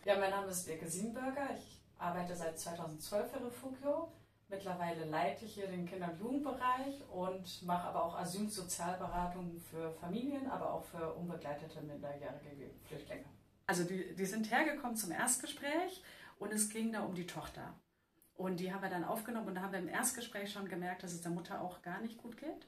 Ja, mein Name ist Birke Siebenberger. Ich arbeite seit 2012 für Refugio. Mittlerweile leite ich hier den Kinder- und Jugendbereich und mache aber auch Asylsozialberatung für Familien, aber auch für unbegleitete minderjährige Flüchtlinge. Also die sind hergekommen zum Erstgespräch und es ging da um die Tochter. Und die haben wir dann aufgenommen und da haben wir im Erstgespräch schon gemerkt, dass es der Mutter auch gar nicht gut geht.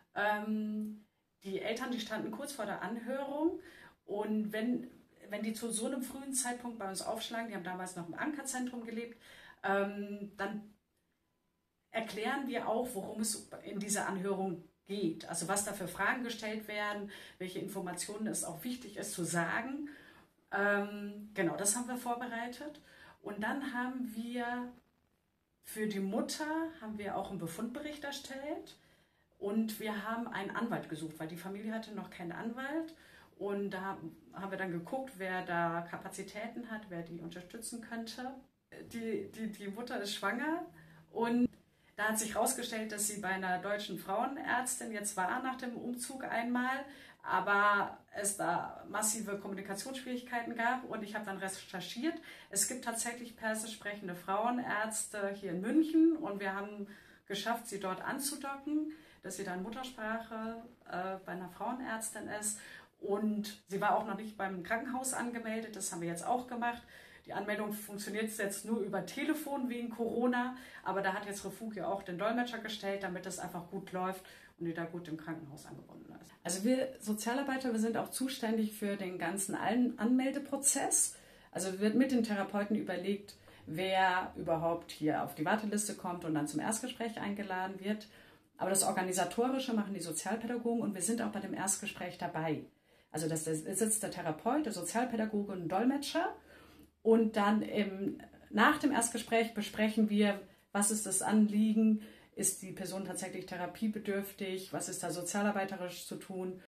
Die Eltern, die standen kurz vor der Anhörung und wenn die zu so einem frühen Zeitpunkt bei uns aufschlagen, die haben damals noch im Ankerzentrum gelebt, dann erklären wir auch, worum es in dieser Anhörung geht. Also was da für Fragen gestellt werden, welche Informationen es auch wichtig ist zu sagen. Genau, das haben wir vorbereitet. Und dann haben wir für die Mutter auch einen Befundbericht erstellt. Und wir haben einen Anwalt gesucht, weil die Familie hatte noch keinen Anwalt. Und da haben wir dann geguckt, wer da Kapazitäten hat, wer die unterstützen könnte. Die Mutter ist schwanger und da hat sich herausgestellt, dass sie bei einer deutschen Frauenärztin jetzt war nach dem Umzug einmal, aber es da massive Kommunikationsschwierigkeiten gab und ich habe dann recherchiert. Es gibt tatsächlich persisch sprechende Frauenärzte hier in München und wir haben geschafft, sie dort anzudocken, dass sie dann Muttersprache bei einer Frauenärztin ist. Und sie war auch noch nicht beim Krankenhaus angemeldet, das haben wir jetzt auch gemacht. Die Anmeldung funktioniert jetzt nur über Telefon wegen Corona, aber da hat jetzt Refugio auch den Dolmetscher gestellt, damit das einfach gut läuft und die da gut im Krankenhaus angebunden ist. Also wir Sozialarbeiter, wir sind auch zuständig für den ganzen Anmeldeprozess. Also wird mit den Therapeuten überlegt, wer überhaupt hier auf die Warteliste kommt und dann zum Erstgespräch eingeladen wird. Aber das Organisatorische machen die Sozialpädagogen und wir sind auch bei dem Erstgespräch dabei. Also da sitzt der Therapeut, der Sozialpädagoge und ein Dolmetscher. Und dann nach dem Erstgespräch besprechen wir, was ist das Anliegen, ist die Person tatsächlich therapiebedürftig, was ist da sozialarbeiterisch zu tun.